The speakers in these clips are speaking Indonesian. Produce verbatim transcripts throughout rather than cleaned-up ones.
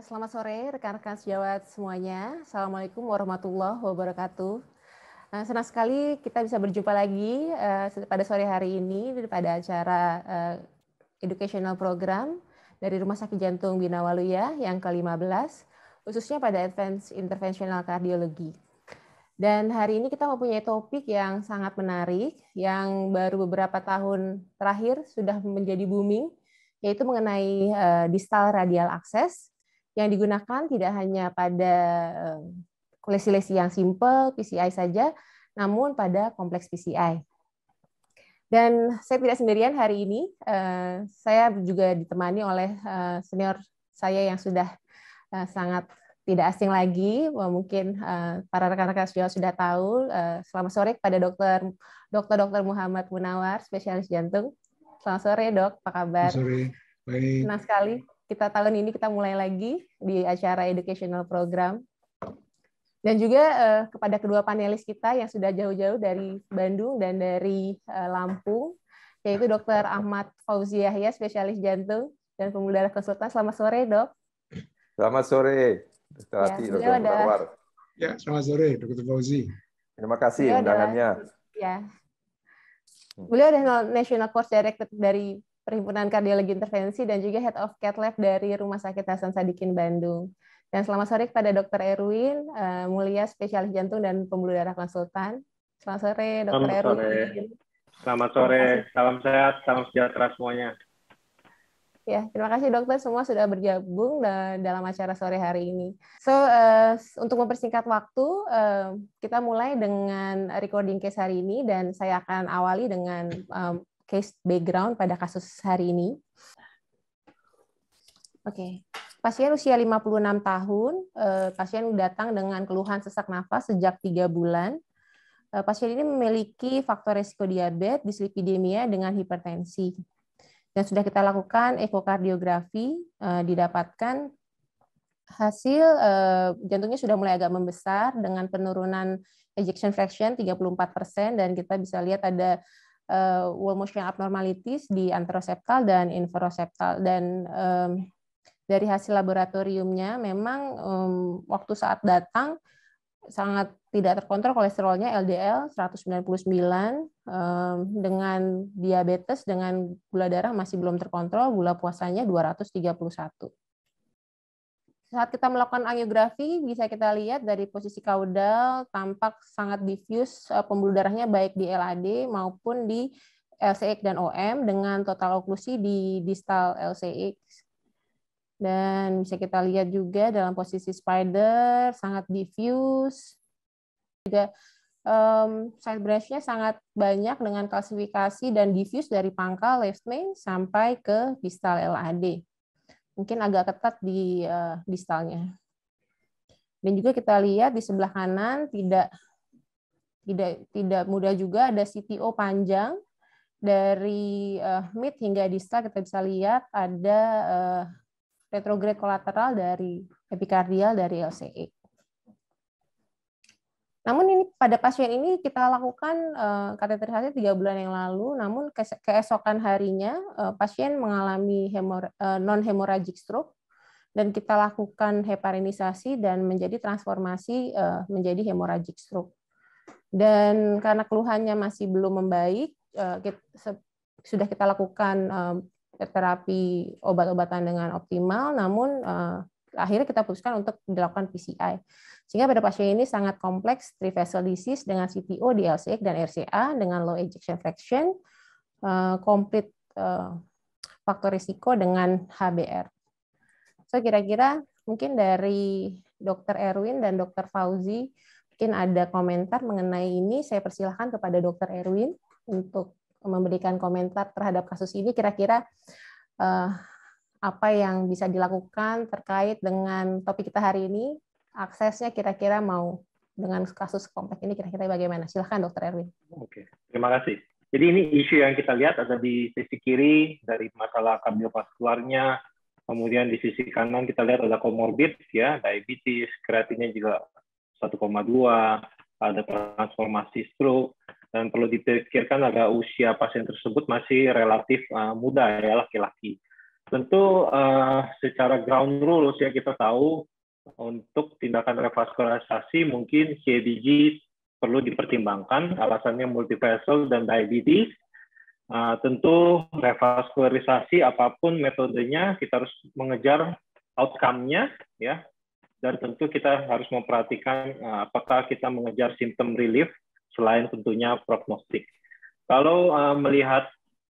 Selamat sore rekan-rekan sejawat semuanya. Assalamualaikum warahmatullahi wabarakatuh. Uh, senang sekali kita bisa berjumpa lagi uh, pada sore hari ini pada acara uh, educational program dari Rumah Sakit Jantung Bina Waluya yang ke lima belas, khususnya pada Advanced Interventional Cardiology. Dan hari ini kita mempunyai topik yang sangat menarik, yang baru beberapa tahun terakhir sudah menjadi booming, yaitu mengenai uh, distal radial access, yang digunakan tidak hanya pada lesi-lesi yang simple, P C I saja, namun pada kompleks P C I. Dan saya tidak sendirian hari ini, saya juga ditemani oleh senior saya yang sudah sangat tidak asing lagi, mungkin para rekan-rekan sudah sudah tahu. Selamat sore kepada dokter dokter dokter Muhammad Munawar, spesialis jantung. Selamat sore dok, apa kabar? Selamat sore, baik. Senang sekali. Kita tahun ini kita mulai lagi di acara educational program. Dan juga uh, kepada kedua panelis kita yang sudah jauh-jauh dari Bandung dan dari uh, Lampung, yaitu dokter Ahmad Fauzi Yahya, spesialis jantung dan pembuluh darah konsultan. Selamat sore, Dok. Selamat sore, dokter Ya, Ati, dokter Munawar. Ya, selamat sore, dokter Fauzi. Terima kasih beliau undangannya. Adalah, ya. Beliau adalah National Course Director dari Perhimpunan Kardiologi Intervensi dan juga Head of Cath Lab dari Rumah Sakit Hasan Sadikin Bandung. Dan selamat sore kepada dokter Erwin uh, Mulia, spesialis jantung dan pembuluh darah konsultan. Selamat sore, dokter Selamat Erwin. Sore. Selamat sore, salam sehat, salam sejahtera semuanya. Ya, terima kasih dokter semua sudah bergabung dalam acara sore hari ini. So, uh, untuk mempersingkat waktu, uh, kita mulai dengan recording case hari ini dan saya akan awali dengan um, case background pada kasus hari ini. Oke, okay. Pasien usia lima puluh enam tahun, pasien datang dengan keluhan sesak nafas sejak tiga bulan. Pasien ini memiliki faktor risiko diabetes, dislipidemia dengan hipertensi. Dan sudah kita lakukan ekokardiografi, didapatkan hasil jantungnya sudah mulai agak membesar dengan penurunan ejection fraction tiga puluh empat persen dan kita bisa lihat ada Uh, wall motion abnormalities di anteroseptal dan inferoseptal, dan um, dari hasil laboratoriumnya memang um, waktu saat datang sangat tidak terkontrol kolesterolnya L D L seratus sembilan puluh sembilan, um, dengan diabetes dengan gula darah masih belum terkontrol, gula puasanya dua ratus tiga puluh satu. Saat kita melakukan angiografi, bisa kita lihat dari posisi kaudal tampak sangat diffuse pembuluh darahnya baik di L A D maupun di L C X dan O M dengan total oklusi di distal L C X. Dan bisa kita lihat juga dalam posisi spider sangat diffuse. Juga um, side branch-nya sangat banyak dengan kalsifikasi dan diffuse dari pangkal left main sampai ke distal L A D. Mungkin agak ketat di uh, distalnya. Dan juga kita lihat di sebelah kanan tidak tidak tidak mudah juga ada C T O panjang dari uh, mid hingga distal. Kita bisa lihat ada uh, retrograde kolateral dari epikardial dari L C E. Namun ini pada pasien ini kita lakukan uh, kateterisasi tiga bulan yang lalu, namun keesokan harinya uh, pasien mengalami hemor uh, non-hemorrhagic stroke dan kita lakukan heparinisasi dan menjadi transformasi uh, menjadi hemorrhagic stroke. Dan karena keluhannya masih belum membaik, uh, kita, sudah kita lakukan uh, terapi obat-obatan dengan optimal, namun uh, akhirnya kita putuskan untuk dilakukan P C I. Sehingga pada pasien ini sangat kompleks three vessel disease dengan C T O di L C X dan R C A dengan low ejection fraction, complete faktor risiko dengan H B R. So kira-kira mungkin dari dokter Erwin dan dokter Fauzi mungkin ada komentar mengenai ini. Saya persilahkan kepada dokter Erwin untuk memberikan komentar terhadap kasus ini. Kira-kira uh, apa yang bisa dilakukan terkait dengan topik kita hari ini, aksesnya kira-kira mau dengan kasus kompleks ini kira-kira bagaimana? Silahkan dokter Erwin. Oke, terima kasih. Jadi ini isu yang kita lihat ada di sisi kiri dari masalah kardiovaskularnya, kemudian di sisi kanan kita lihat ada komorbid ya, diabetes, kreatinnya juga satu koma dua, ada transformasi stroke, dan perlu dipikirkan ada usia pasien tersebut masih relatif uh, muda ya, laki-laki. tentu uh, secara ground rules ya kita tahu untuk tindakan revaskularisasi mungkin C A B G perlu dipertimbangkan, alasannya multivessel dan diabetes. Uh, tentu revaskularisasi apapun metodenya kita harus mengejar outcome-nya ya, dan tentu kita harus memperhatikan uh, apakah kita mengejar symptom relief selain tentunya prognostik. Kalau uh, melihat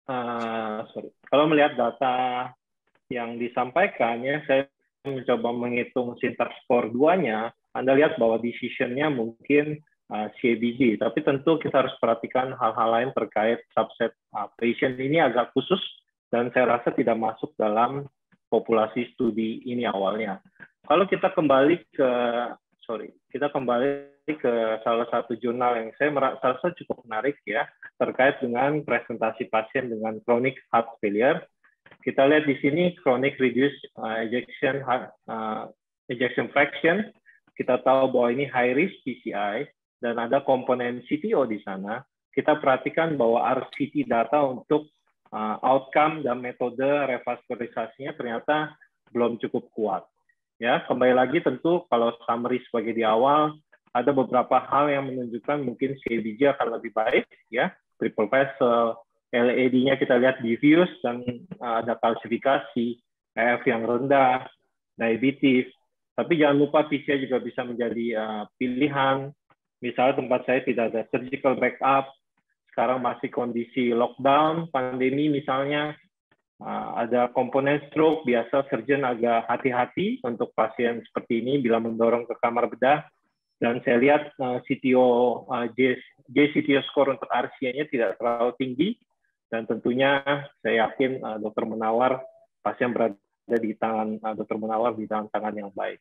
uh, sorry, kalau melihat data yang disampaikan ya, saya mencoba menghitung syntax score dua-nya, Anda lihat bahwa decision-nya mungkin uh, C A B G, tapi tentu kita harus perhatikan hal-hal lain terkait subset uh, patient ini agak khusus dan saya rasa tidak masuk dalam populasi studi ini awalnya. Kalau kita kembali ke sorry, kita kembali ke salah satu jurnal yang saya merasa cukup menarik ya, terkait dengan presentasi pasien dengan chronic heart failure. Kita lihat di sini chronic reduced uh, ejection uh, ejection fraction. Kita tahu bahwa ini high risk P C I dan ada komponen C T O di sana. Kita perhatikan bahwa R C T data untuk uh, outcome dan metode revaskularisasinya ternyata belum cukup kuat. Ya, kembali lagi tentu kalau summary sebagai di awal ada beberapa hal yang menunjukkan mungkin C A B G akan lebih baik ya, triple vessel, L A D-nya kita lihat diffuse dan uh, ada kalsifikasi, E F yang rendah, diabetes. Tapi jangan lupa P C I juga bisa menjadi uh, pilihan. Misalnya tempat saya tidak ada surgical backup, sekarang masih kondisi lockdown, pandemi misalnya, uh, ada komponen stroke, biasa surgeon agak hati-hati untuk pasien seperti ini bila mendorong ke kamar bedah. Dan saya lihat uh, C T O, uh, J C T O score untuk R C A-nya tidak terlalu tinggi. Dan tentunya saya yakin uh, Dokter Munawar pasien berada di tangan uh, Dokter Munawar di dalam tangan yang baik.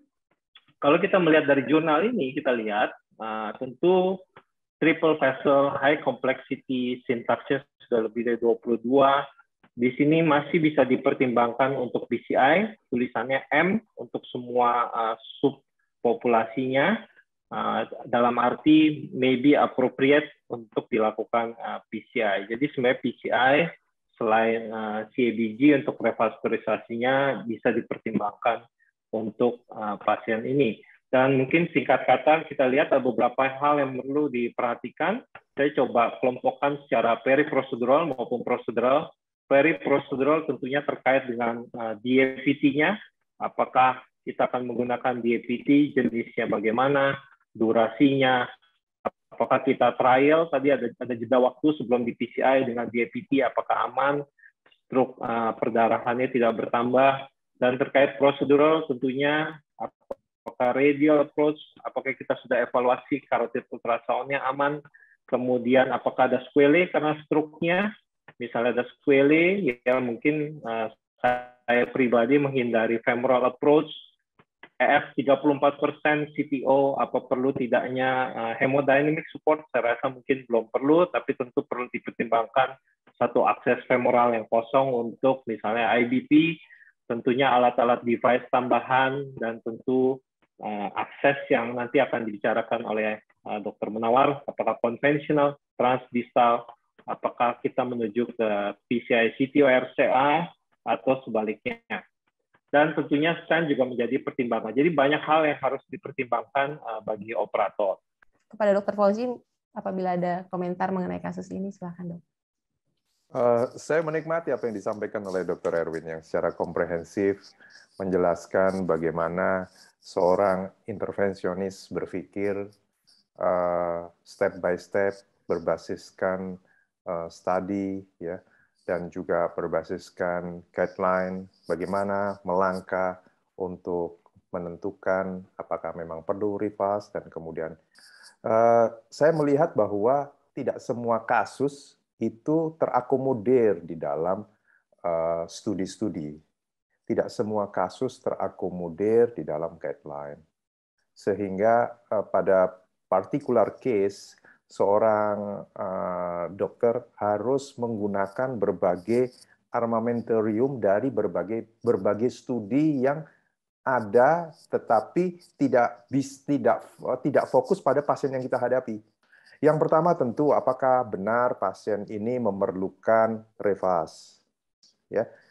Kalau kita melihat dari jurnal ini, kita lihat uh, tentu triple vessel high complexity sintaksnya sudah lebih dari dua puluh dua. Di sini masih bisa dipertimbangkan untuk B C I, tulisannya M untuk semua uh, subpopulasinya. Uh, dalam arti maybe appropriate untuk dilakukan uh, P C I. Jadi sebenarnya P C I selain uh, C A B G untuk revaskularisasinya bisa dipertimbangkan untuk uh, pasien ini. Dan mungkin singkat kata kita lihat ada beberapa hal yang perlu diperhatikan. Saya coba kelompokkan secara periprosedural maupun prosedural. Periprosedural tentunya terkait dengan uh, D A P T-nya. Apakah kita akan menggunakan D A P T, jenisnya bagaimana, durasinya, apakah kita trial, tadi ada, ada jeda waktu sebelum di P C I dengan D A P T, apakah aman, stroke uh, perdarahannya tidak bertambah, dan terkait prosedural tentunya, apakah radial approach, apakah kita sudah evaluasi carotid ultrasound-nya aman, kemudian apakah ada squele karena stroke-nya, misalnya ada squele, ya mungkin uh, saya pribadi menghindari femoral approach, E F tiga puluh empat persen C T O, apa perlu tidaknya uh, hemodynamic support, saya rasa mungkin belum perlu, tapi tentu perlu dipertimbangkan satu akses femoral yang kosong untuk misalnya I B P, tentunya alat-alat device tambahan, dan tentu uh, akses yang nanti akan dibicarakan oleh uh, Dokter Munawar, apakah konvensional, transdistal, apakah kita menuju ke P C I C T O R C A, atau sebaliknya. Dan tentunya stent juga menjadi pertimbangan. Jadi banyak hal yang harus dipertimbangkan uh, bagi operator. Kepada Dokter Fauzi, apabila ada komentar mengenai kasus ini, silakan dok. Uh, saya menikmati apa yang disampaikan oleh Dokter Erwin yang secara komprehensif menjelaskan bagaimana seorang intervensionis berpikir uh, step by step berbasiskan uh, studi, ya, dan juga berbasiskan guideline bagaimana melangkah untuk menentukan apakah memang perlu revas, dan kemudian uh, saya melihat bahwa tidak semua kasus itu terakomodir di dalam studi-studi. Uh, tidak semua kasus terakomodir di dalam guideline. Sehingga uh, pada particular case, seorang uh, dokter harus menggunakan berbagai armamentarium dari berbagai berbagai studi yang ada, tetapi tidak bis, tidak tidak fokus pada pasien yang kita hadapi. Yang pertama tentu apakah benar pasien ini memerlukan revas, ya.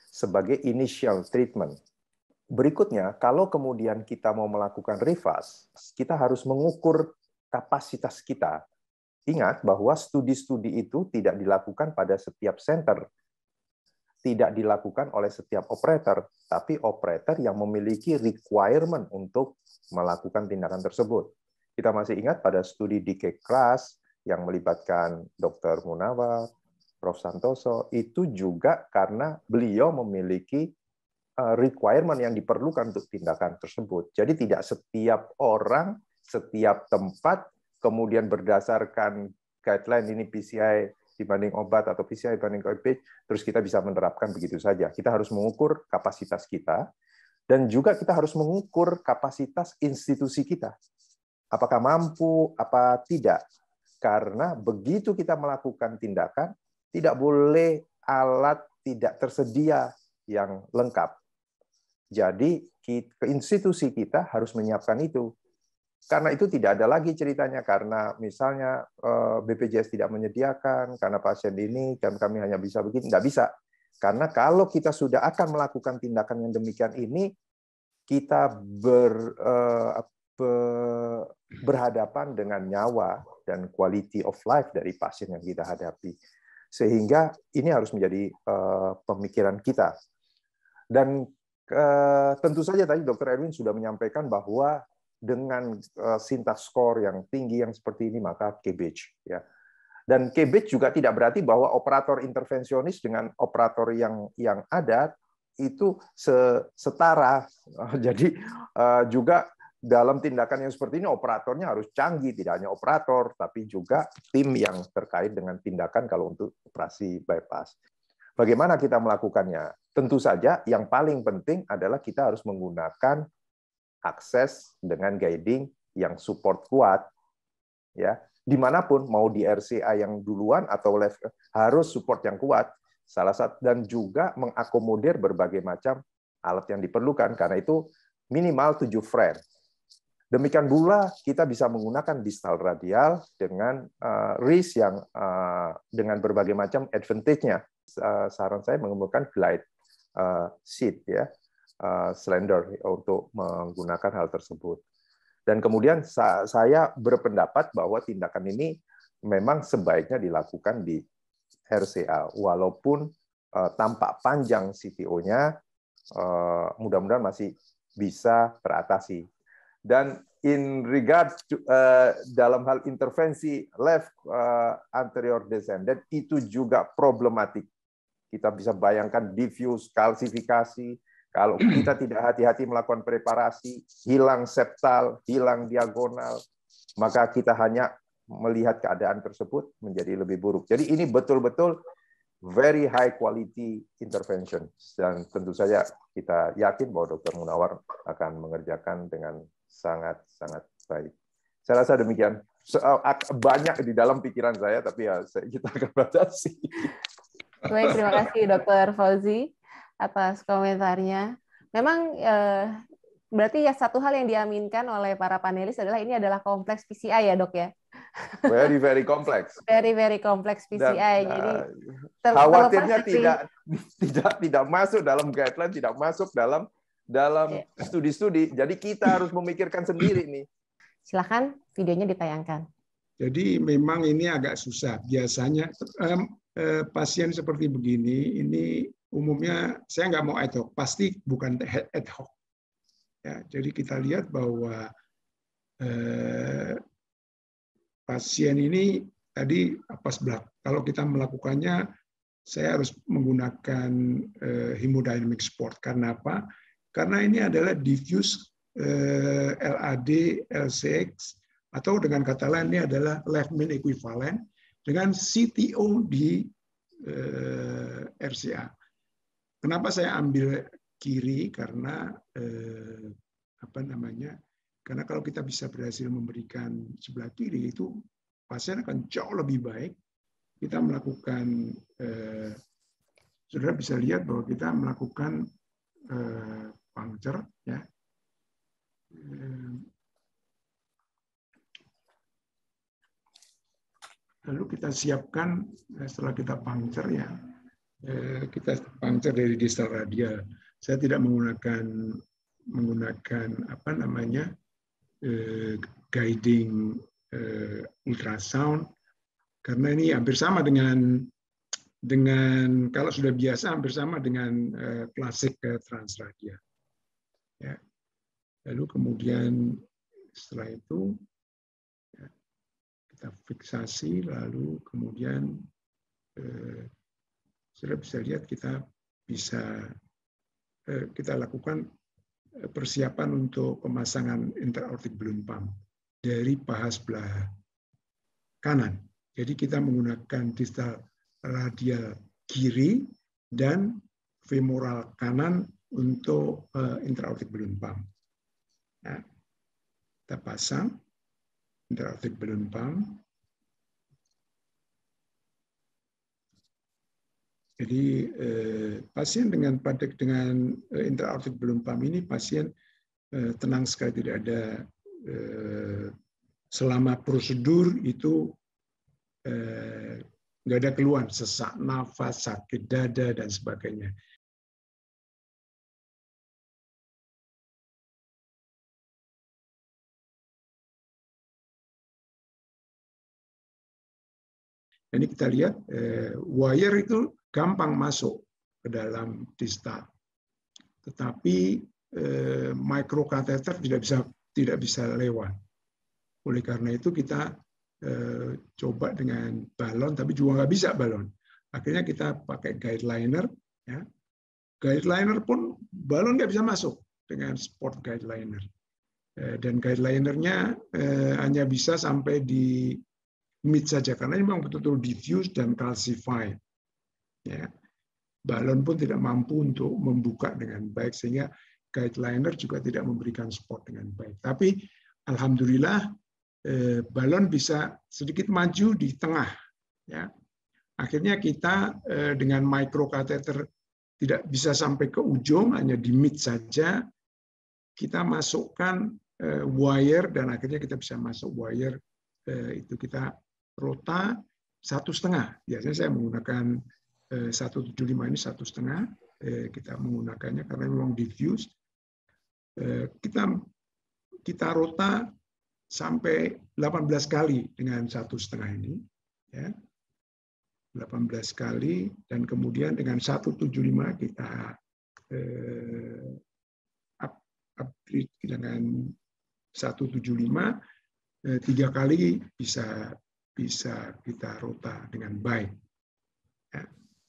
sebagai initial treatment. Berikutnya, kalau kemudian kita mau melakukan reverse, kita harus mengukur kapasitas kita. Ingat bahwa studi-studi itu tidak dilakukan pada setiap center, tidak dilakukan oleh setiap operator, tapi operator yang memiliki requirement untuk melakukan tindakan tersebut. Kita masih ingat pada studi D K Class yang melibatkan Dokter Munawar, Profesor Santoso, itu juga karena beliau memiliki requirement yang diperlukan untuk tindakan tersebut. Jadi tidak setiap orang, setiap tempat, kemudian berdasarkan guideline ini P C I dibanding obat atau P C I dibanding O B, terus kita bisa menerapkan begitu saja. Kita harus mengukur kapasitas kita, dan juga kita harus mengukur kapasitas institusi kita. Apakah mampu, apa tidak. Karena begitu kita melakukan tindakan, tidak boleh alat tidak tersedia yang lengkap. Jadi ke institusi kita harus menyiapkan itu. Karena itu tidak ada lagi ceritanya karena misalnya B P J S tidak menyediakan, karena pasien ini kan kami hanya bisa begini, nggak bisa. Karena kalau kita sudah akan melakukan tindakan yang demikian ini, kita ber, berhadapan dengan nyawa dan quality of life dari pasien yang kita hadapi. Sehingga ini harus menjadi pemikiran kita. Dan tentu saja tadi Dokter Erwin sudah menyampaikan bahwa dengan syntax score yang tinggi yang seperti ini maka C B H ya. Dan C B H juga tidak berarti bahwa operator intervensionis dengan operator yang yang ada itu setara. Jadi juga dalam tindakan yang seperti ini operatornya harus canggih, tidak hanya operator tapi juga tim yang terkait dengan tindakan kalau untuk operasi bypass. Bagaimana kita melakukannya? Tentu saja yang paling penting adalah kita harus menggunakan akses dengan guiding yang support kuat, ya dimanapun mau di R C A yang duluan atau left, harus support yang kuat. Salah satu dan juga mengakomodir berbagai macam alat yang diperlukan karena itu minimal tujuh frame. Demikian pula kita bisa menggunakan distal radial dengan uh, wrist yang uh, dengan berbagai macam advantage-nya. Uh, saran saya menggunakan glide uh, sheet ya. Uh, slender untuk menggunakan hal tersebut. Dan kemudian sa saya berpendapat bahwa tindakan ini memang sebaiknya dilakukan di R C A, walaupun uh, tampak panjang C T O-nya, uh, mudah-mudahan masih bisa teratasi. Dan in regard to, uh, dalam hal intervensi left uh, anterior descendant itu juga problematik. Kita bisa bayangkan diffuse kalsifikasi. Kalau kita tidak hati-hati melakukan preparasi, hilang septal, hilang diagonal, maka kita hanya melihat keadaan tersebut menjadi lebih buruk. Jadi ini betul-betul very high quality intervention. Dan tentu saja kita yakin bahwa Dokter Munawar akan mengerjakan dengan sangat-sangat baik. Saya rasa demikian. Banyak di dalam pikiran saya, tapi ya kita akan batasi. Baik, terima kasih Dokter Fauzi atas komentarnya. Memang eh, berarti ya satu hal yang diaminkan oleh para panelis adalah ini adalah kompleks P C I ya dok ya? Very very kompleks. Very very kompleks P C I. Dan, Jadi uh, khawatirnya tidak tidak tidak masuk dalam guideline, tidak masuk dalam dalam studi-studi. Yeah. Jadi kita harus memikirkan sendiri nih. Silakan videonya ditayangkan. Jadi memang ini agak susah. Biasanya eh, eh, pasien seperti begini ini umumnya saya nggak mau ad hoc, pasti bukan ad hoc. Ya, jadi kita lihat bahwa eh, pasien ini tadi apa sebelah. Kalau kita melakukannya, saya harus menggunakan eh, hemodynamic support. Karena apa? Karena ini adalah diffuse eh, L A D, L C X, atau dengan kata lain ini adalah left main equivalent dengan C T O di eh, R C A. Kenapa saya ambil kiri? Karena eh, apa namanya? Karena kalau kita bisa berhasil memberikan sebelah kiri itu pasien akan jauh lebih baik. Kita melakukan, eh, saudara bisa lihat bahwa kita melakukan eh, puncture, ya. Eh, lalu kita siapkan setelah kita puncture ya. kita puncture dari distal radial. Saya tidak menggunakan menggunakan apa namanya guiding ultrasound karena ini hampir sama dengan dengan kalau sudah biasa hampir sama dengan klasik transradial. Ya. Lalu kemudian setelah itu ya, kita fiksasi, lalu kemudian eh, sudah bisa lihat kita bisa eh, kita lakukan persiapan untuk pemasangan intra-aortic balloon pump dari paha sebelah kanan. Jadi kita menggunakan distal radial kiri dan femoral kanan untuk uh, intra-aortic balloon pump. Nah, kita pasang intra-aortic balloon pump. Jadi eh, pasien dengan pada dengan eh, intra-aortic balloon pump ini pasien eh, tenang sekali, tidak ada eh, selama prosedur itu eh, nggak ada keluhan sesak nafas, sakit dada dan sebagainya. Ini kita lihat eh, wire itu gampang masuk ke dalam distal, tetapi eh, microcatheter tidak bisa tidak bisa lewat. Oleh karena itu kita eh, coba dengan balon, tapi juga nggak bisa balon. Akhirnya kita pakai guide liner. Ya. Guide liner pun balon nggak bisa masuk dengan sport guide liner. Eh, dan guide linernya eh, hanya bisa sampai di mid saja karena ini memang betul-betul diffuse dan calcified. Ya. Balon pun tidak mampu untuk membuka dengan baik sehingga guide liner juga tidak memberikan support dengan baik. Tapi alhamdulillah eh, balon bisa sedikit maju di tengah. Ya. Akhirnya kita eh, dengan microcatheter tidak bisa sampai ke ujung, hanya di mid saja. Kita masukkan eh, wire dan akhirnya kita bisa masuk wire eh, itu kita rota satu setengah. Biasanya saya menggunakan seratus tujuh puluh lima ini satu setengah. Kita menggunakannya karena memang diffuse. Kita kita rota sampai delapan belas kali dengan satu setengah ini, ya. delapan belas kali dan kemudian dengan seratus tujuh puluh lima kita eh, up, upgrade dengan seratus tujuh puluh lima eh, tiga kali bisa bisa kita rota dengan baik. Ya.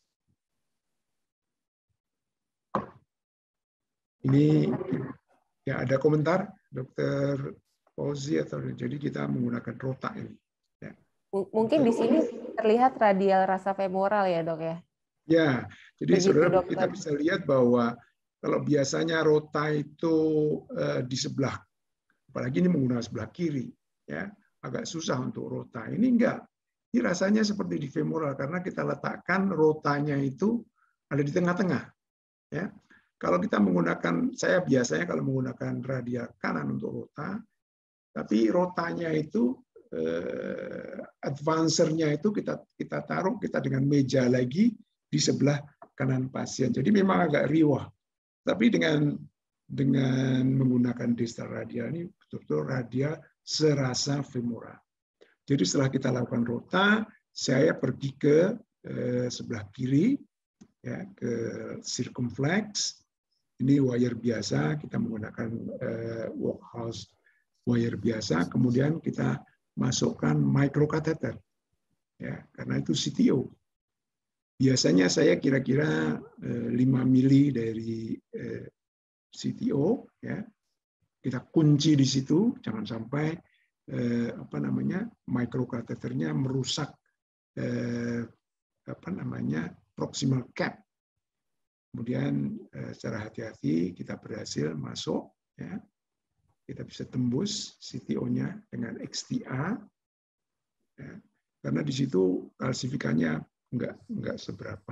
Ini ya ada komentar, Dokter Fauzi atau jadi kita menggunakan rota ini. Ya. Mungkin di sini terlihat radial rasa femoral ya dok ya? Ya, jadi begitu, saudara dokter. kita bisa lihat bahwa kalau biasanya rota itu uh, di sebelah, apalagi ini menggunakan sebelah kiri, ya. Agak susah untuk rota. Ini enggak. Ini rasanya seperti di femoral karena kita letakkan rotanya itu ada di tengah-tengah. Ya. Kalau kita menggunakan, saya biasanya kalau menggunakan radial kanan untuk rota, tapi rotanya itu eh, advancernya itu kita kita taruh kita dengan meja lagi di sebelah kanan pasien. Jadi memang agak riwah. Tapi dengan dengan menggunakan distal radial ini betul-betul radial serasa femoral. Jadi setelah kita lakukan rota, saya pergi ke eh, sebelah kiri, ya, ke circumflex. Ini wire biasa, kita menggunakan eh, workhouse wire biasa. Kemudian kita masukkan microcatheter, ya, karena itu C T O. Biasanya saya kira-kira eh, lima mili dari eh, C T O, ya. Kita kunci di situ, jangan sampai eh, apa namanya microcatheternya merusak eh, apa namanya proximal cap. Kemudian eh, secara hati-hati kita berhasil masuk, ya. Kita bisa tembus C T O-nya dengan X T A, ya. Karena di situ kalsifikannya enggak enggak seberapa.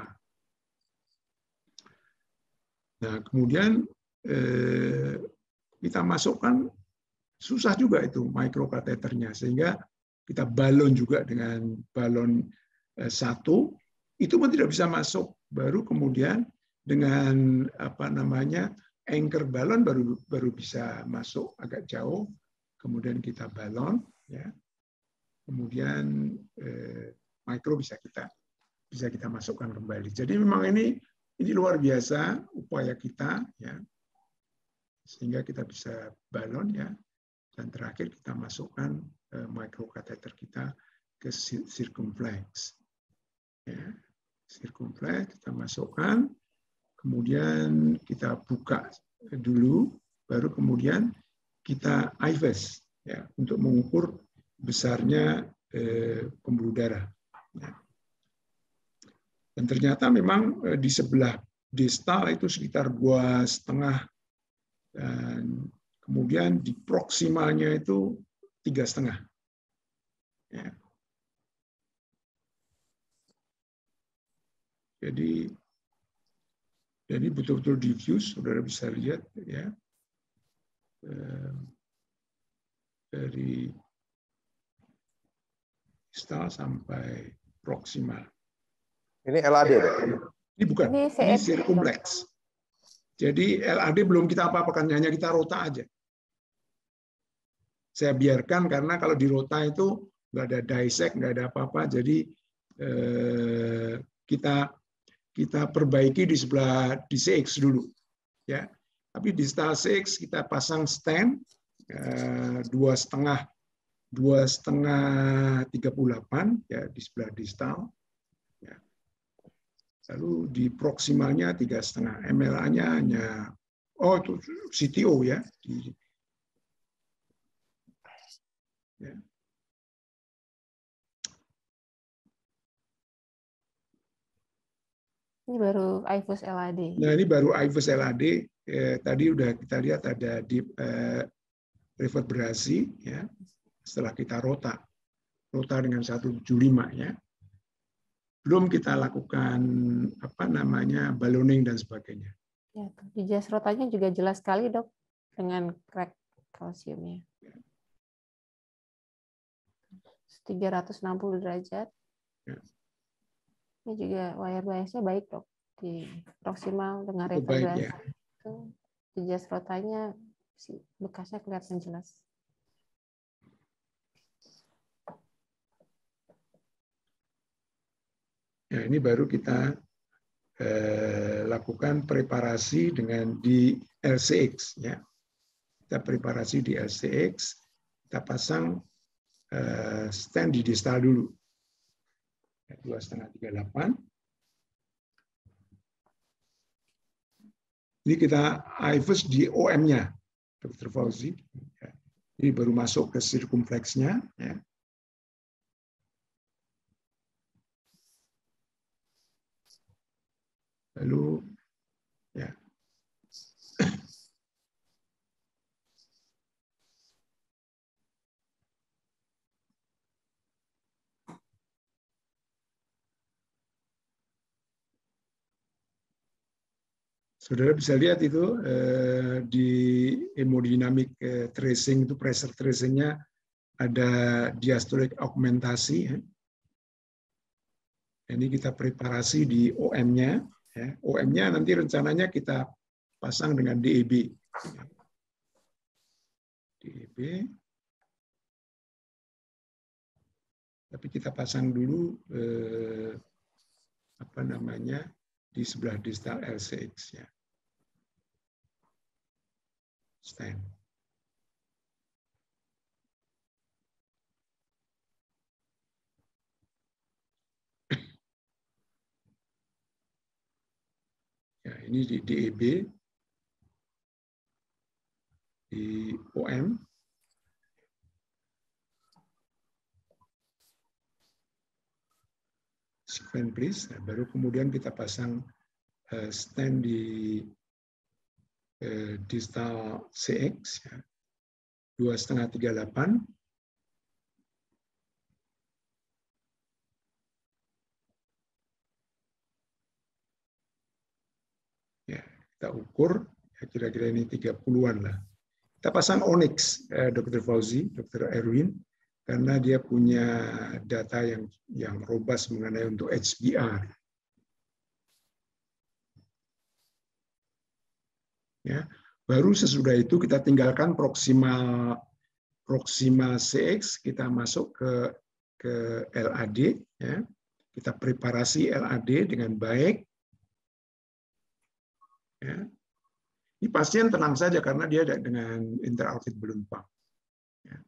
Nah kemudian eh, kita masukkan susah juga itu microcatheternya sehingga kita balon juga dengan balon eh, satu itu pun tidak bisa masuk. Baru kemudian dengan apa namanya anchor balon baru baru bisa masuk agak jauh. Kemudian kita balon, ya. Kemudian eh, mikro bisa kita bisa kita masukkan kembali. Jadi memang ini ini luar biasa upaya kita, ya, sehingga kita bisa balon, ya. Dan terakhir kita masukkan eh, microcatheter kita ke circumflex. Ya, circumflex kita masukkan, kemudian kita buka dulu, baru kemudian kita I V E S, ya, untuk mengukur besarnya eh, pembuluh darah. Ya. Dan ternyata memang eh, di sebelah distal itu sekitar dua setengah, dan kemudian di proksimalnya itu tiga setengah. Ya. Jadi, jadi betul-betul diffuse, saudara bisa lihat, ya, dari distal sampai proksimal. Ini L A D, Dok? Ini bukan, Ini, ini circumflex. Jadi L A D belum kita apa-apakan, hanya kita rota aja. Saya biarkan karena kalau di rota itu nggak ada dissect, nggak ada apa-apa, jadi eh, kita kita perbaiki di sebelah di C X dulu, ya. Tapi di distal C X kita pasang stent eh, dua setengah dua setengah tiga puluh delapan, ya, di sebelah distal. Ya. Lalu di proksimalnya tiga setengah, M L A-nya hanya oh itu C T O, ya. Di, ya. Ini baru I V U S L A D. Nah, ini baru I V U S L A D. Eh, tadi udah kita lihat ada di eh, reverberasi, ya. Setelah kita rota, rota dengan seratus tujuh puluh lima, ya. Belum kita lakukan apa namanya balloning dan sebagainya. Ya, di jas rotanya juga jelas sekali, Dok, dengan crack kalsiumnya. tiga ratus enam puluh derajat. Ya. Ini juga wire biasnya baik, Dok. Di proksimal dengan Cukup baik, reverberasi. ya. Itu di jas rotanya bekasnya kelihatan jelas. Nah, ini baru kita eh, lakukan preparasi dengan di L C X, ya. Kita preparasi di L C X, kita pasang eh, stent di distal dulu, dua setengah tiga delapan. Ini kita I V U S di O M-nya, Dokter Fauzi. Ya. Ini baru masuk ke circumflex-nya, ya. Lalu, ya. Saudara bisa lihat itu eh, di hemodinamik eh, tracing itu pressure tracingnya ada diastolic augmentasi. Ya. Ini kita preparasi di O M-nya. Ya. O M-nya nanti rencananya kita pasang dengan D E B. Ya. D E B. Tapi kita pasang dulu eh, apa namanya di sebelah distal L C X, ya. Stent. Ya, ini di D E B, di O M. Sequence please. Nah, baru kemudian kita pasang uh, stent di uh, distal C X, ya. dua setengah tiga delapan. Ya, kita ukur ya, kira-kira ini tiga puluhan lah. Kita pasang Onyx, eh, Dokter Fauzi, Dokter Erwin, karena dia punya data yang yang robust mengenai untuk H B R. ya. Baru sesudah itu kita tinggalkan proximal proximal C X, kita masuk ke ke L A D, ya. Kita preparasi L A D dengan baik. Ya. Ini pasien tenang saja karena dia ada dengan intra-aortic balloon pump. Ya.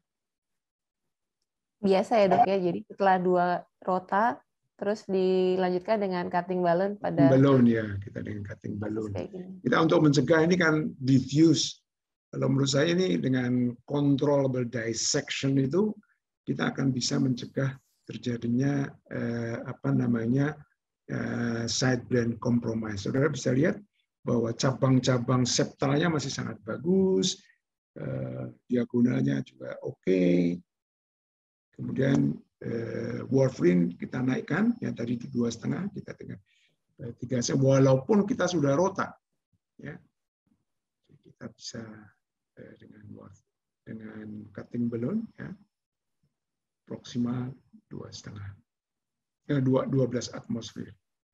Biasa ya dok ya, jadi setelah dua rota, terus dilanjutkan dengan cutting balloon pada balloon ya, kita dengan cutting balloon. Kita untuk mencegah ini kan diffuse. Kalau menurut saya ini dengan controllable dissection itu kita akan bisa mencegah terjadinya eh, apa namanya eh, side brain compromise. Saudara bisa lihat bahwa cabang-cabang septalnya masih sangat bagus, eh, diagonalnya juga oke. Okay. Kemudian eh, warfarin kita naikkan, yang tadi di dua setengah kita dengan eh, tiga, walaupun kita sudah rota, ya kita bisa dengan dengan cutting balloon, ya, proximal dua setengah, ya, dua dua belas atmosfer.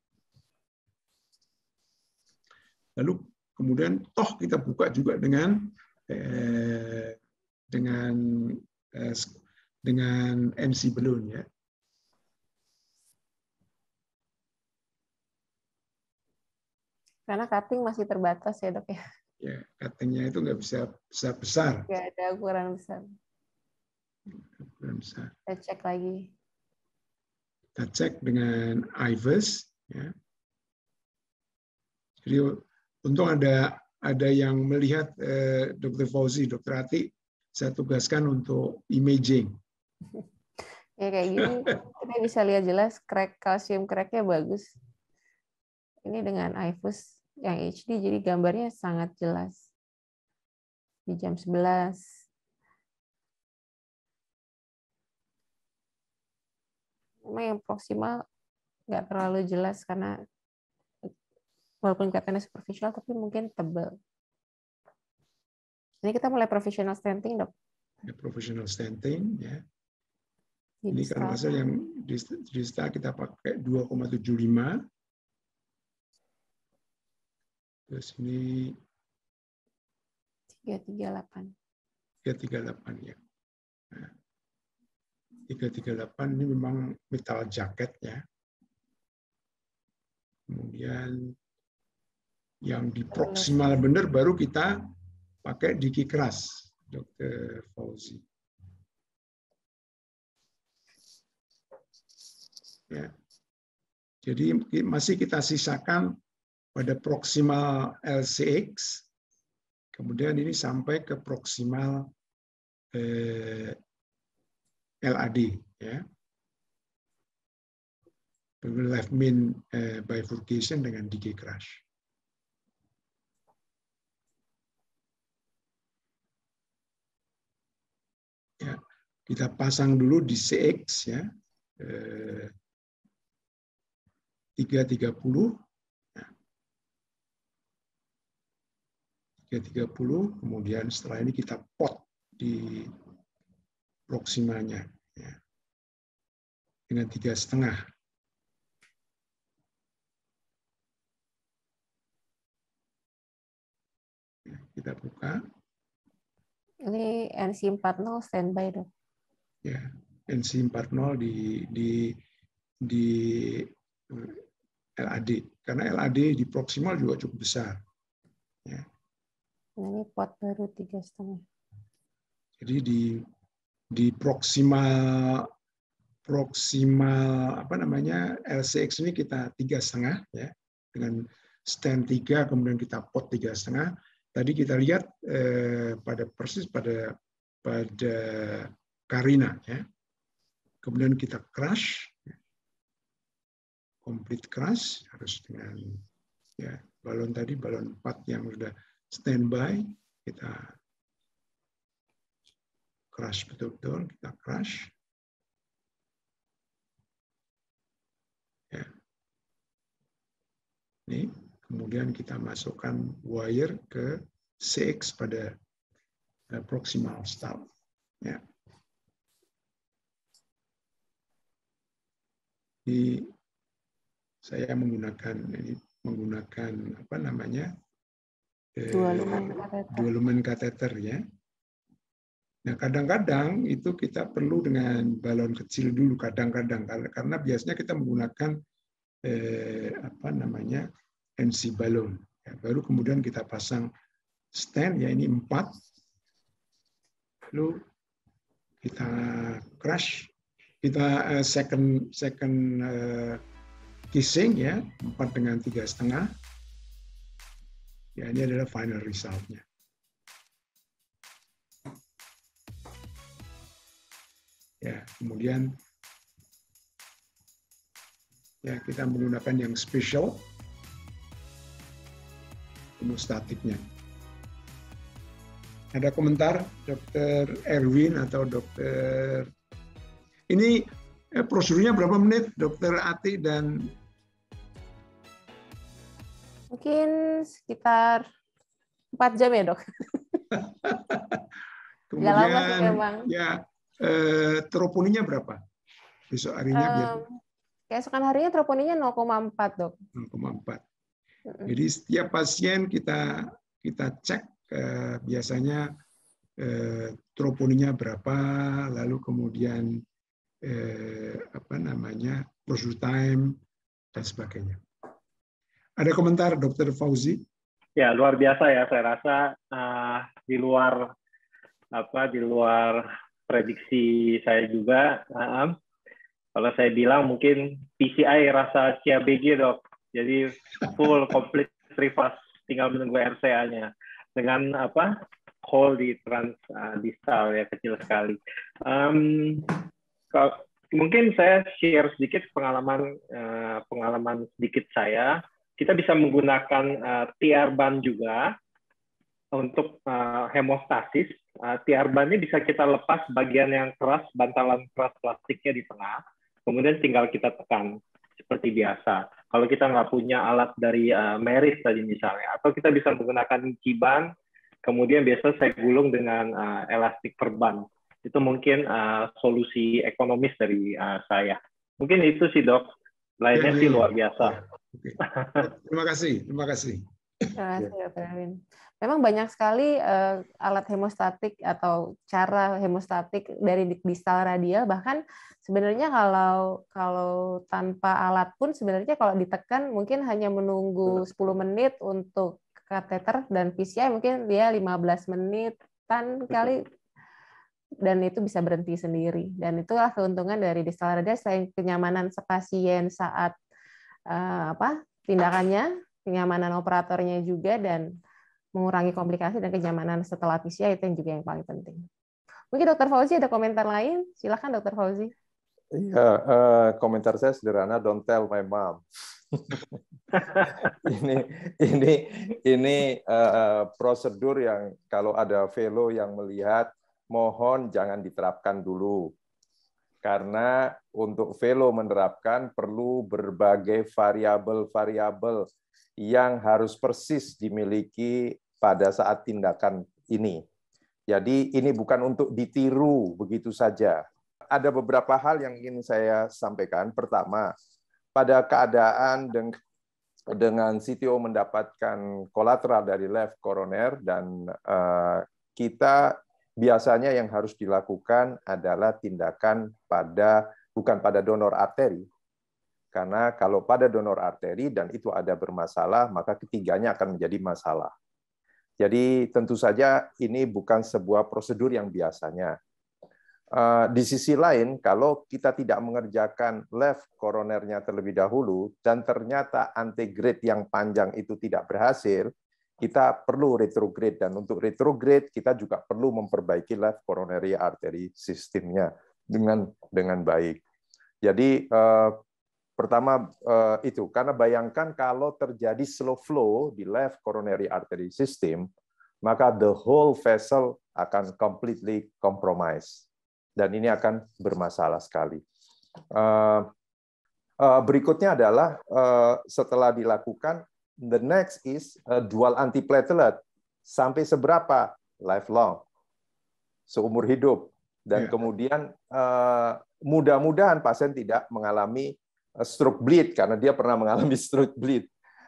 Lalu kemudian toh kita buka juga dengan eh, dengan eh, dengan M C balloon, ya. Karena cutting masih terbatas ya dok ya. Ya, cuttingnya itu nggak bisa besar-besar. Nggak ada ukuran besar. Ukuran besar. Kita cek lagi. Kita cek dengan I V U S. Ya. Jadi untung ada ada yang melihat eh, dokter Fauzi, dokter Ati, saya tugaskan untuk imaging. Ya kayak gini kita bisa lihat jelas crack kalsium cracknya bagus. Ini dengan I V U S yang H D, jadi gambarnya sangat jelas. Di jam sebelas. Memang yang proksimal nggak terlalu jelas karena walaupun kelihatannya superficial, tapi mungkin tebal. Ini kita mulai professional stenting, dok. Ya, professional stenting, ya. Di Ini kalau asal yang di distal kita pakai dua koma tujuh lima. Terus ini tiga tiga delapan. tiga tiga delapan, ya. Nah, tiga tiga delapan ini memang metal jacket, ya. Kemudian yang di proksimal benar baru kita pakai diki keras, dokter Fauzi. Ya. Jadi masih kita sisakan pada proksimal L C X, kemudian ini sampai ke proksimal eh, L A D, ya. Left main eh, bifurcation dengan D K crash. Ya, kita pasang dulu di C X, ya, eh, tiga tiga puluh. tiga tiga puluh, kemudian setelah ini kita pot di proksimanya, ya, dengan tiga setengah. Ya, kita buka. Ini N C empat puluh standby, dok. Ya, N C empat puluh di di di L A D, karena L A D di proksimal juga cukup besar. Ya. Nah, ini pot baru tiga setengah. Jadi di di proksimal proksimal apa namanya L C X ini kita tiga setengah, ya, dengan stand tiga, kemudian kita pot tiga setengah. Tadi kita lihat eh, pada persis pada pada Karina, ya. Kemudian kita crush, ya. Complete crush harus dengan, ya, balon tadi balon empat yang sudah standby, kita crush betul-betul, kita crush. Ya. Ini kemudian kita masukkan wire ke C X pada uh, proximal stop. Ya. Ini saya menggunakan ini menggunakan apa namanya eh, Dua lumen kateter. dua lumen kateter ya. Nah, kadang-kadang itu kita perlu dengan balon kecil dulu, kadang-kadang karena biasanya kita menggunakan eh, apa namanya M C balon. Ya, baru kemudian kita pasang stand, ya ini empat, lalu kita crush, kita uh, second second uh, kissing ya, empat dengan tiga setengah. Ya, ini adalah final resultnya. Ya, kemudian ya kita menggunakan yang special hemostatiknya. Ada komentar, Dokter Erwin atau Dokter? Ini eh, prosedurnya berapa menit, Dokter Ati dan? Mungkin sekitar empat jam ya, Dok. Kemudian, lama sih memang. Ya, eh, troponinya berapa? Besok harinya um, biar. Keesokan harinya troponinya nol koma empat, Dok. nol koma empat. Jadi setiap pasien kita kita cek eh, biasanya eh, troponinya berapa, lalu kemudian eh, apa namanya procedure time dan sebagainya. Ada komentar, Dokter Fauzi? Ya, luar biasa ya. Saya rasa uh, di luar apa di luar prediksi saya juga. Uh, kalau saya bilang mungkin P C I rasa C A B G, Dok. Jadi full complete trifas, tinggal menunggu R C A-nya dengan apa hole di trans uh, distal ya, kecil sekali. Um, kalau, mungkin saya share sedikit pengalaman uh, pengalaman sedikit saya. Kita bisa menggunakan uh, T R band juga untuk uh, hemostasis. Uh, T R band ini bisa kita lepas bagian yang keras, bantalan keras plastiknya di tengah, kemudian tinggal kita tekan seperti biasa. Kalau kita nggak punya alat dari uh, Meris tadi misalnya, atau kita bisa menggunakan ciban, kemudian biasa saya gulung dengan uh, elastik perban. Itu mungkin uh, solusi ekonomis dari uh, saya. Mungkin itu sih, Dok. Lainnya ya, sih luar biasa. Oke. Terima kasih, terima kasih. Terima kasih, Dokter Erwin. Memang banyak sekali uh, alat hemostatik atau cara hemostatik dari distal radial. Bahkan sebenarnya kalau kalau tanpa alat pun sebenarnya kalau ditekan mungkin hanya menunggu sepuluh menit untuk kateter, dan P C I mungkin dia lima belas menitan kali, dan itu bisa berhenti sendiri. Dan itulah keuntungan dari distal radial, selain kenyamanan pasien saat uh, apa tindakannya, kenyamanan operatornya juga, dan mengurangi komplikasi dan kenyamanan setelah P C I, itu yang juga yang paling penting. Mungkin Dokter Fauzi ada komentar lain? Silakan Dokter Fauzi. Iya, uh, komentar saya sederhana, don't tell my mom. ini ini ini uh, prosedur yang kalau ada fellow yang melihat, mohon jangan diterapkan dulu. Karena untuk fellow menerapkan perlu berbagai variabel-variabel yang harus persis dimiliki pada saat tindakan ini. Jadi ini bukan untuk ditiru begitu saja. Ada beberapa hal yang ingin saya sampaikan. Pertama, pada keadaan dengan C T O mendapatkan kolateral dari left koroner, dan uh, kita biasanya yang harus dilakukan adalah tindakan pada bukan pada donor arteri. Karena kalau pada donor arteri dan itu ada bermasalah, maka ketiganya akan menjadi masalah. Jadi tentu saja ini bukan sebuah prosedur yang biasanya. Di sisi lain, kalau kita tidak mengerjakan left koronernya terlebih dahulu, dan ternyata antegrade yang panjang itu tidak berhasil, kita perlu retrograde. Dan untuk retrograde, kita juga perlu memperbaiki left coronary artery sistemnya dengan, dengan baik. Jadi, eh, pertama uh, itu, karena bayangkan kalau terjadi slow flow di left coronary artery system, maka the whole vessel akan completely compromised. Dan ini akan bermasalah sekali. Uh, uh, berikutnya adalah uh, setelah dilakukan, the next is uh, dual antiplatelet. Sampai seberapa? Lifelong. Seumur hidup. Dan yeah. kemudian uh, mudah-mudahan pasien tidak mengalami stroke bleed, karena dia pernah mengalami stroke bleed.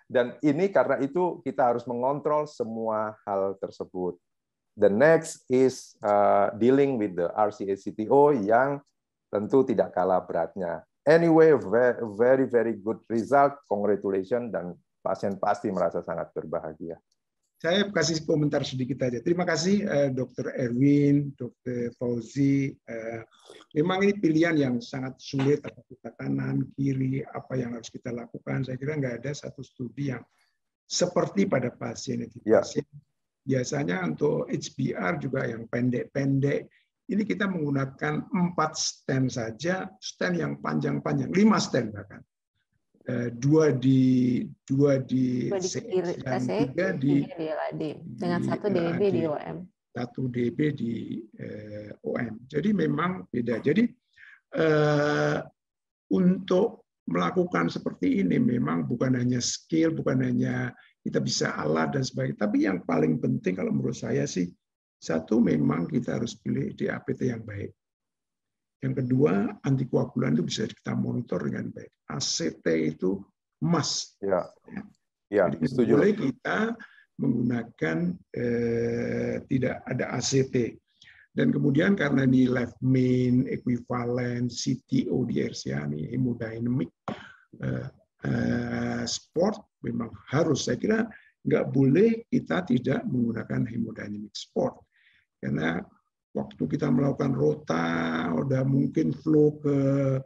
Dan ini karena itu kita harus mengontrol semua hal tersebut. The next is uh, dealing with the R C A C T O yang tentu tidak kalah beratnya. Anyway, very very good result, congratulations, dan pasien pasti merasa sangat berbahagia. Saya kasih komentar sedikit aja. Terima kasih eh, dokter Erwin, dokter Fauzi. Eh, memang ini pilihan yang sangat sulit, apakah kita kanan, kiri, apa yang harus kita lakukan. Saya kira nggak ada satu studi yang seperti pada pasien itu. Ya. Pasien biasanya untuk H B R juga yang pendek-pendek. Ini kita menggunakan empat stent saja, stent yang panjang-panjang, lima stent bahkan. Dua di dua di C X dan tiga di dengan satu D B di O M. Satu D B di eh, O M. Jadi memang beda. Jadi eh, untuk melakukan seperti ini memang bukan hanya skill, bukan hanya kita bisa alat dan sebagainya. Tapi yang paling penting kalau menurut saya sih, satu memang kita harus pilih D A P T yang baik. Yang kedua, antikoagulan itu bisa kita monitor dengan baik. A C T itu must. Ya, ya, jadi setuju. boleh kita menggunakan eh, tidak ada A C T. Dan kemudian karena ini left main, equivalent, C T O di R C A, ini hemodynamic eh, eh, sport, memang harus. Saya kira nggak boleh kita tidak menggunakan hemodynamic sport. Karena waktu kita melakukan rota, udah mungkin flow ke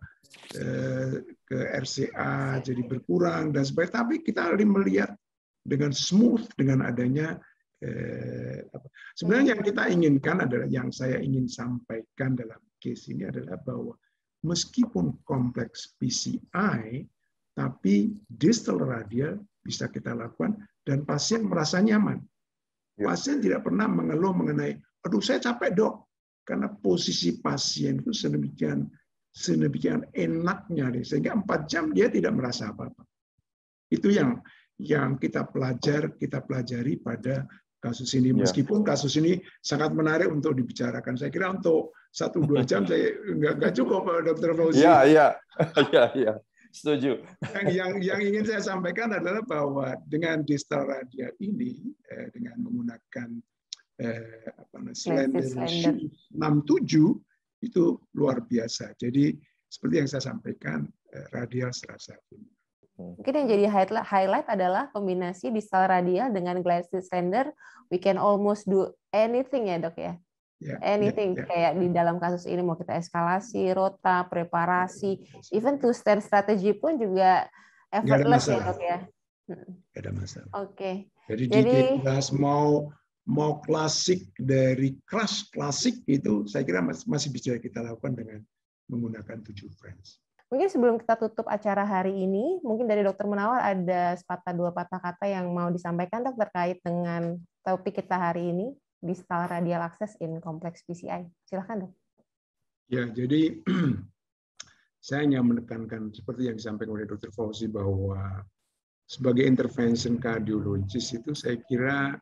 ke R C A jadi berkurang dan sebagainya. Tapi kita harus melihat dengan smooth dengan adanya eh, apa. Sebenarnya yang kita inginkan adalah yang saya ingin sampaikan dalam case ini adalah bahwa meskipun kompleks P C I, tapi distal radial bisa kita lakukan dan pasien merasa nyaman. Pasien tidak pernah mengeluh mengenai aduh saya capek dok, karena posisi pasien itu sedemikian sedemikian enaknya deh, sehingga empat jam dia tidak merasa apa-apa. Itu yang yang kita pelajar kita pelajari pada kasus ini. Meskipun kasus ini sangat menarik untuk dibicarakan, saya kira untuk satu dua jam saya nggak nggak cukup dokter Fauzi. Iya iya iya iya setuju. Yang, yang yang ingin saya sampaikan adalah bahwa dengan distal radial ini eh, dengan menggunakan Eh, apa namanya, slender enam tujuh itu luar biasa. Jadi seperti yang saya sampaikan, eh, radial serasa. Mungkin yang jadi highlight, highlight adalah kombinasi distal radial dengan glide slender. We can almost do anything ya dok ya. Yeah, anything yeah, yeah. Kayak di dalam kasus ini mau kita eskalasi, rota, preparasi, even two stand strategy pun juga effortless ya dok ya. Gak ada masalah. Oke. Okay. Jadi, Jadi di kelas mau mau klasik dari kelas klasik itu saya kira masih bisa kita lakukan dengan menggunakan tujuh friends. Mungkin sebelum kita tutup acara hari ini, mungkin dari Dokter Munawar ada sepatah dua patah kata yang mau disampaikan dok terkait dengan topik kita hari ini, distal radial access in complex P C I. Silakan dok. Ya, jadi saya hanya menekankan seperti yang disampaikan oleh Dokter Fauzi bahwa sebagai intervention kardiologis itu saya kira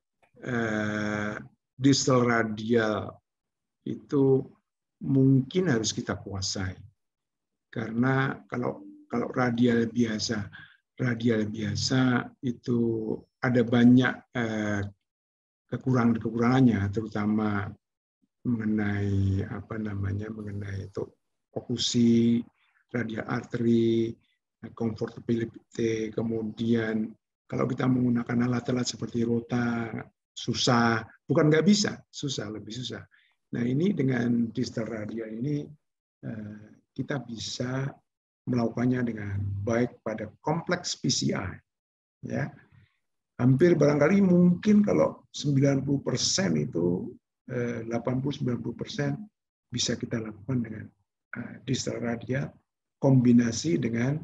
Uh, distal radial itu mungkin harus kita kuasai karena kalau kalau radial biasa radial biasa itu ada banyak uh, kekurangan-kekurangannya terutama mengenai apa namanya mengenai itu okusi radial artery, comfortability, kemudian kalau kita menggunakan alat-alat seperti rota susah, bukan nggak bisa, susah, lebih susah. Nah ini dengan distal radial ini kita bisa melakukannya dengan baik pada kompleks P C I. Ya, hampir barangkali mungkin kalau sembilan puluh persen itu delapan puluh sampai sembilan puluh persen bisa kita lakukan dengan distal radial kombinasi dengan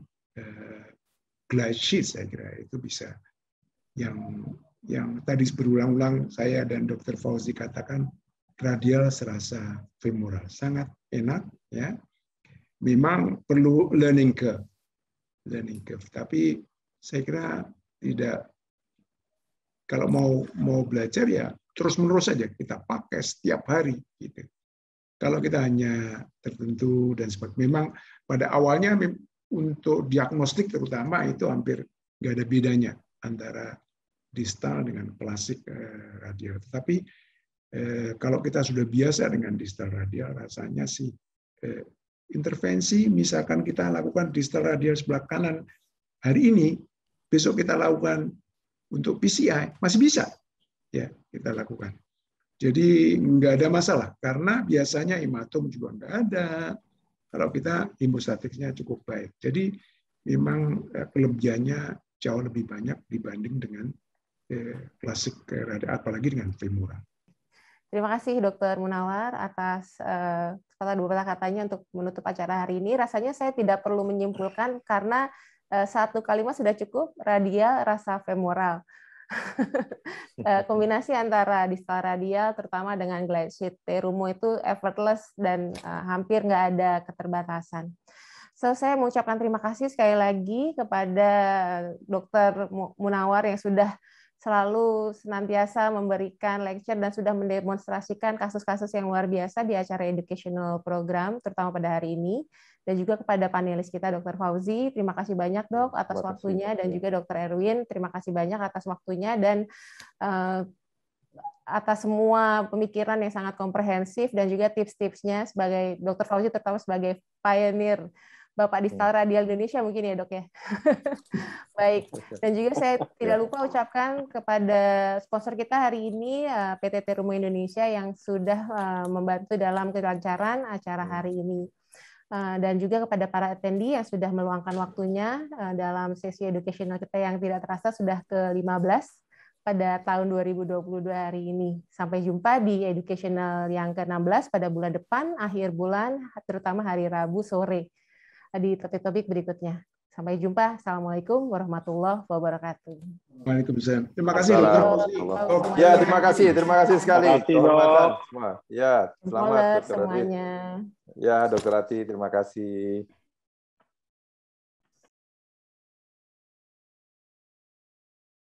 glide sheet, saya kira itu bisa. Yang yang tadi berulang-ulang saya dan Dokter Fauzi katakan radial serasa femoral sangat enak ya. Memang perlu learning curve, learning curve. Tapi saya kira tidak, kalau mau mau belajar ya terus menerus saja kita pakai setiap hari gitu. Kalau kita hanya tertentu dan sebagainya, memang pada awalnya untuk diagnostik terutama itu hampir nggak ada bedanya antara distal dengan klasik eh, radial. Tetapi eh, kalau kita sudah biasa dengan distal radial, rasanya sih eh, intervensi, misalkan kita lakukan distal radial sebelah kanan hari ini, besok kita lakukan untuk P C I, masih bisa ya kita lakukan. Jadi nggak ada masalah, karena biasanya hematom juga nggak ada. Kalau kita hemostatiknya cukup baik. Jadi memang eh, kelebihannya jauh lebih banyak dibanding dengan klasik radial, apalagi dengan femoral. Terima kasih Dokter Munawar atas uh, kata dua kata katanya untuk menutup acara hari ini. Rasanya saya tidak perlu menyimpulkan karena uh, satu kalimat sudah cukup, radial rasa femoral. uh, kombinasi antara distal radial terutama dengan glide sheath Terumo itu effortless dan uh, hampir nggak ada keterbatasan. So, saya mengucapkan terima kasih sekali lagi kepada Dokter Munawar yang sudah selalu senantiasa memberikan lecture dan sudah mendemonstrasikan kasus-kasus yang luar biasa di acara educational program, terutama pada hari ini. Dan juga kepada panelis kita, Dokter Fauzi, terima kasih banyak dok atas waktunya, dan juga Dokter Erwin, terima kasih banyak atas waktunya dan uh, atas semua pemikiran yang sangat komprehensif dan juga tips-tipsnya sebagai Dokter Fauzi, terutama sebagai pioneer Bapak Distal Radial Indonesia mungkin ya dok ya. Baik, dan juga saya tidak lupa ucapkan kepada sponsor kita hari ini P T Terumo Indonesia yang sudah membantu dalam kelancaran acara hari ini. Dan juga kepada para attendee yang sudah meluangkan waktunya dalam sesi educational kita yang tidak terasa sudah ke lima belas pada tahun dua ribu dua puluh dua hari ini. Sampai jumpa di educational yang ke enam belas pada bulan depan, akhir bulan, terutama hari Rabu sore di topik-topik berikutnya. Sampai jumpa. Assalamualaikum warahmatullahi wabarakatuh. Waalaikumsalam. Terima kasih dokter. Ya, terima kasih, terima kasih sekali. Kehormatan semua. Ya, selamat dokter semuanya. Ya, Dokter Ati, terima kasih.